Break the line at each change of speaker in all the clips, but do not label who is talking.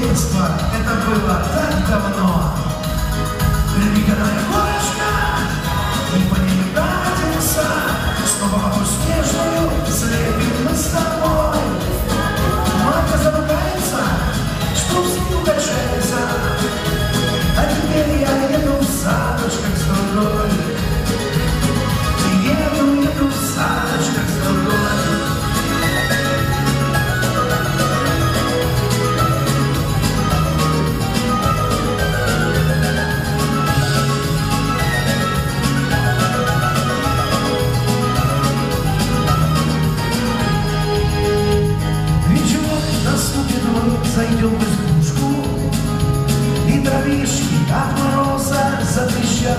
детства, это было так давно. Ледяная горочка, не по ней катится, снова бабу снежную слепим мы с тобой. Мамка замыкается, что в снегу качается, а теперь я еду в садочках с другой. Еду в садочках с другой. Зайдем в избушку, и дровишки от мороза затрещат.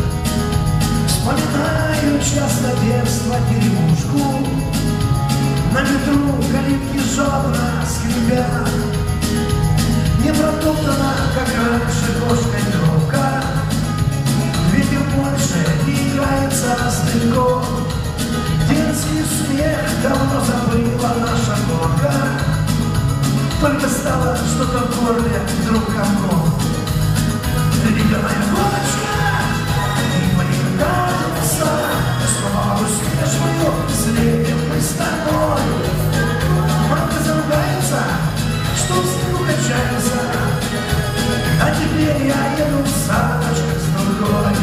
Вспоминаю часто детство, деревушку, на ветру калитки жадно скрипят. Не протоптана, как раньше, кошкой тропка, ветер больше не играется далеко. Детский смех давно забыла наша горка, только стало что-то в горле вдруг комом. Ледяная горочка, и по ней катится, снова бабу снежную слепим мы с тобой. Мамка заругается, что в снегу качается, а теперь я еду в садочках с другой.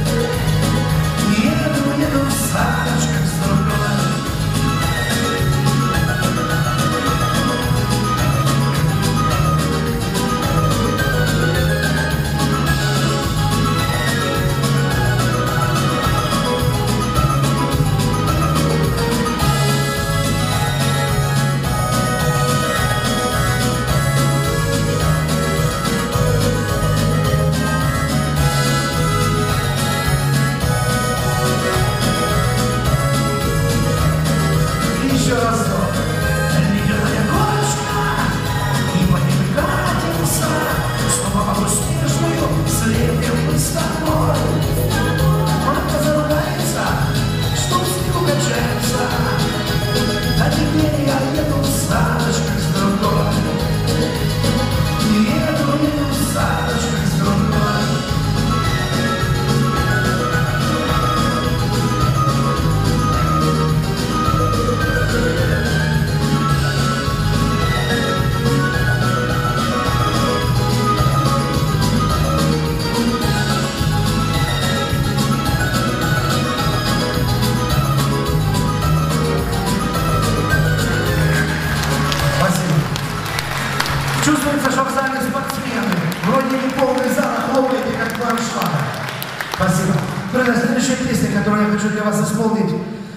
Еду в садочках с другой. Чувствуется, что в зале спортсмены. Вроде не полный зал, а хлопаете, как план шага. Спасибо. Друзья, следующая песня, которую я хочу для вас исполнить,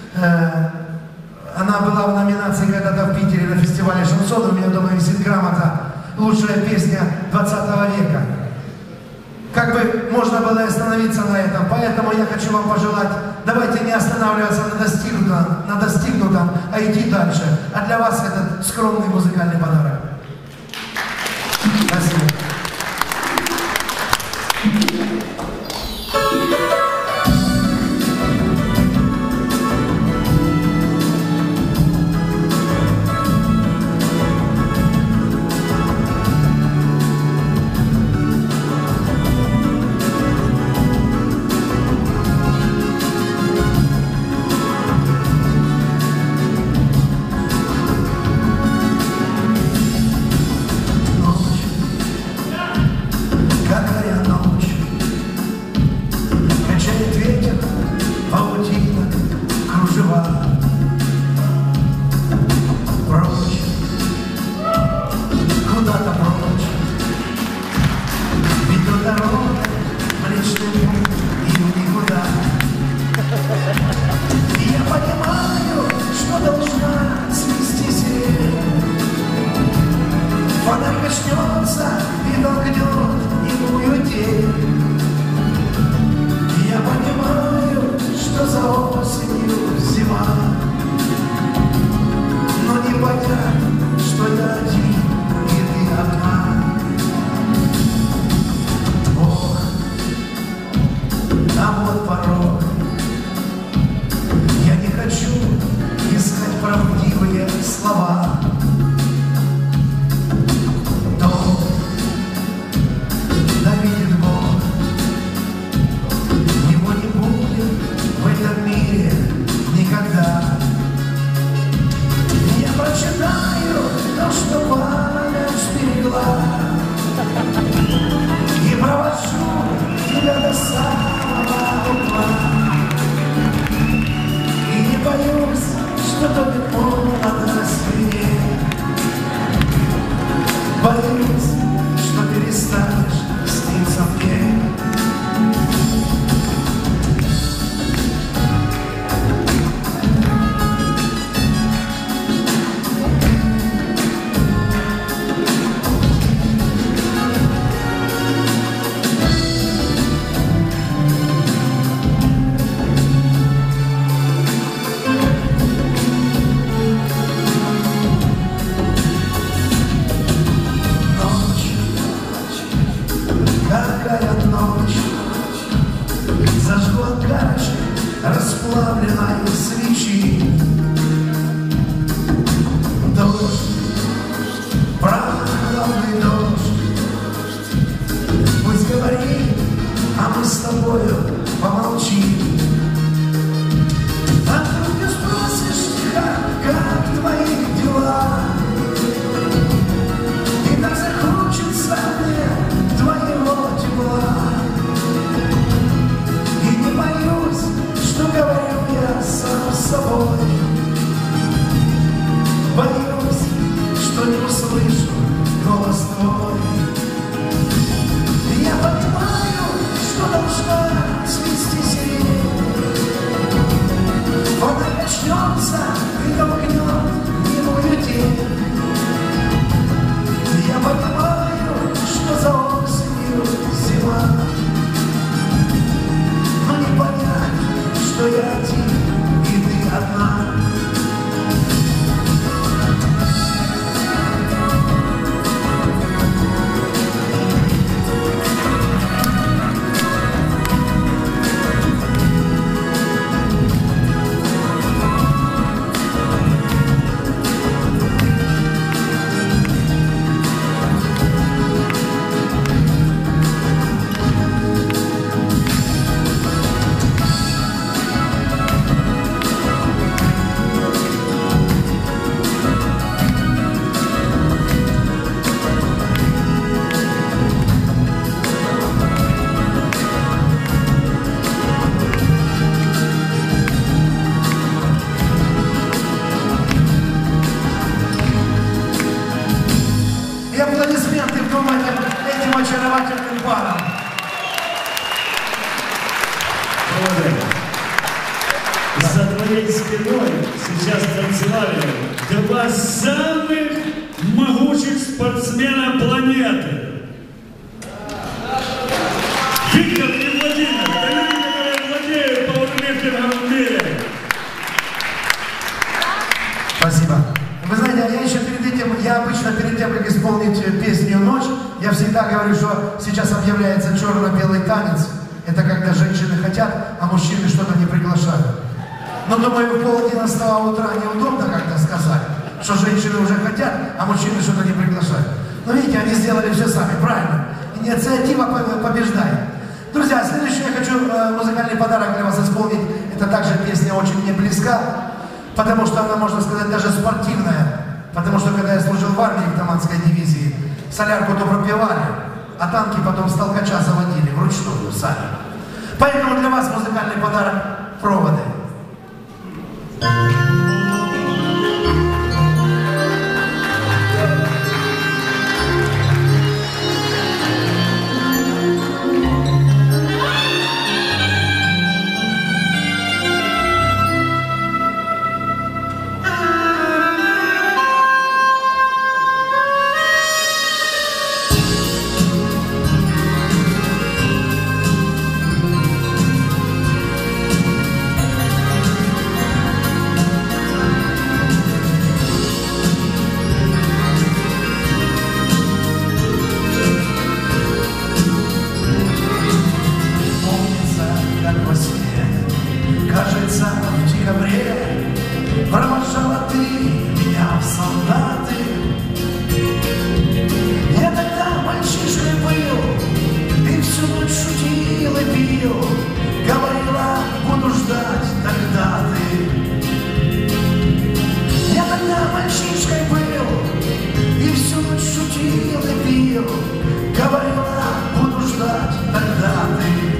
она была в номинации когда-то в Питере на фестивале шансона. У меня дома висит грамота «Лучшая песня 20 века». Как бы можно было и остановиться на этом, поэтому я хочу вам пожелать, давайте не останавливаться на достигнутом, а идти дальше. А для вас этот скромный музыкальный подарок. Спасибо. дела. И провожу тебя до самого угла. И не боюсь, что топит молодость мне. Боюсь, что перестанешь сниться мне. Расплавленной свечи. Дождь, прохладный дождь, пусть говорит, а мы с тобою помолчим. А вдруг ты спросишь тихо, как твои дела? И так захочется мне твоего тепла. И не боюсь, что говорю я сам с собой. Боюсь, что не услышу голос твой. Я понимаю, что должна свести сирень. Вода качнется и толкнет немую тень. Я понимаю, что за осенью зима. Но не понять, что я один, и ты одна. И аплодисменты внимание этим очаровательным парам.
За твоей спиной сейчас танцевали два самых могучих спортсмена планеты. Виктор и Владимир, люди, которые владеют пауэрлифтингом в мире.
Спасибо. Вы знаете, я еще перед этим, я обычно перед тем, как исполнить песню «Ночь», я всегда говорю, что сейчас объявляется черно-белый танец. Это когда женщины хотят, а мужчины что-то не приглашают. Но думаю, в 10:30 утра неудобно как-то сказать, что женщины уже хотят, а мужчины что-то не приглашают. Но видите, они сделали все сами, правильно. Инициатива побеждает. Друзья, следующее я хочу музыкальный подарок для вас исполнить. Это также песня очень мне близка, потому что она, можно сказать, даже спортивная. Потому что когда я служил в армии в Таманской дивизии, солярку то пропивали, а танки потом с толкача заводили вручную сами. Поэтому для вас музыкальный подарок «Проводы». любил, говорила, буду ждать, тогда ты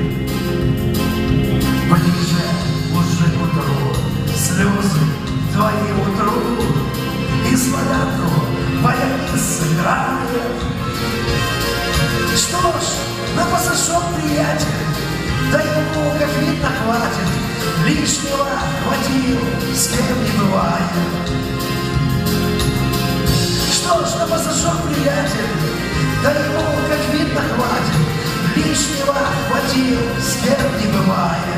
ближе уже к утру, слезы твои утру, и славянку баянист сыграет. Что ж, на пасашок, приятель, да ему, как видно, хватит, лишнего хватил, с кем не бывает. Что ж, на пасашок, приятель, да ему, как видно, хватит, лишнего хватил, с кем не бывает.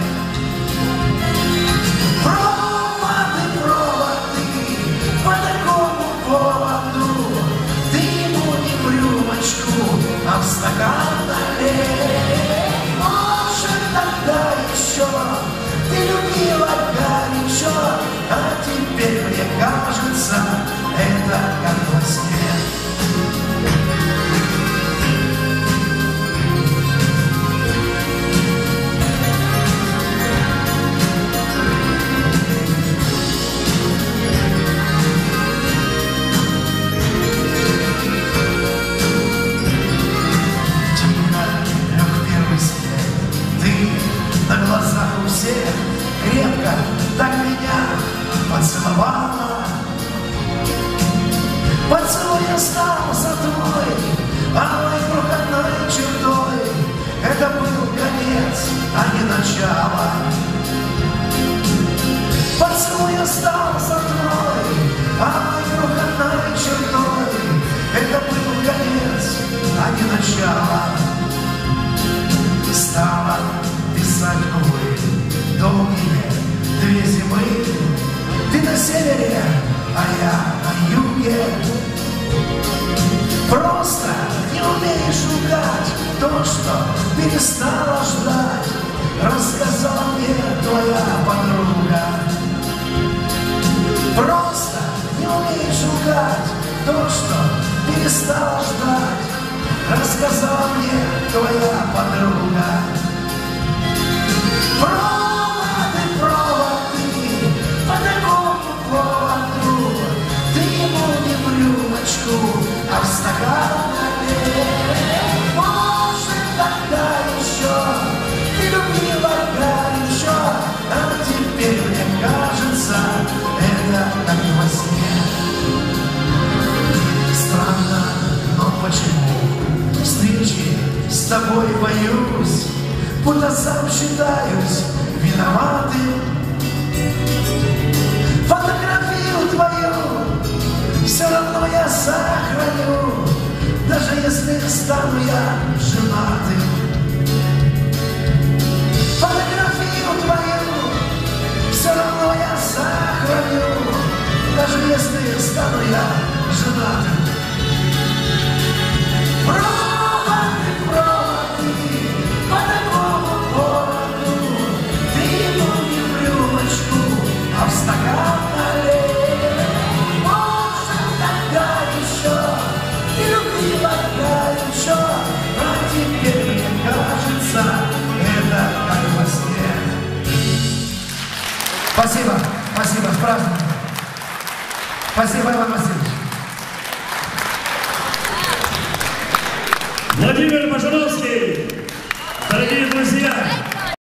Проводы, по такому поводу, ты ему не в рюмочку, а в стакан налей. Может, тогда еще ты любила горячо, а теперь, мне кажется, это как во сне. На глазах у всех крепко так меня поцеловала. Поцелуй остался твой, алой проходной чертой. Это был конец, а не начало. Поцелуй остался твой, алой проходной чертой. Это был конец, а не начало. Стала писать, увы, долгие 2 зимы. Ты на севере, а я на юге. Просто не умеешь ругать то, что перестала ждать, рассказала мне твоя подруга. Просто не умеешь ругать то, что перестала ждать, рассказала мне твоя подруга. Проводы, по такому поводу, ты ему не в рюмочку, а в стакан налей. Может, тогда еще ты любила горячо, а теперь, мне кажется, это как во сне. Странно, но почему встречи с тобой боюсь, будто сам считаюсь виноватым. Фотографию твою все равно я сохраню, даже если стану я женатым. Фотографию твою все равно я сохраню, даже если стану я женатым. По такому поводу, ты ему не в рюмочку, а в стакан налей. Может, тогда еще ты любила горячо, а теперь, мне кажется, это как во сне. Спасибо, спасибо, с праздником. Спасибо, Иван Васильевич.
Владимир Пожаровский.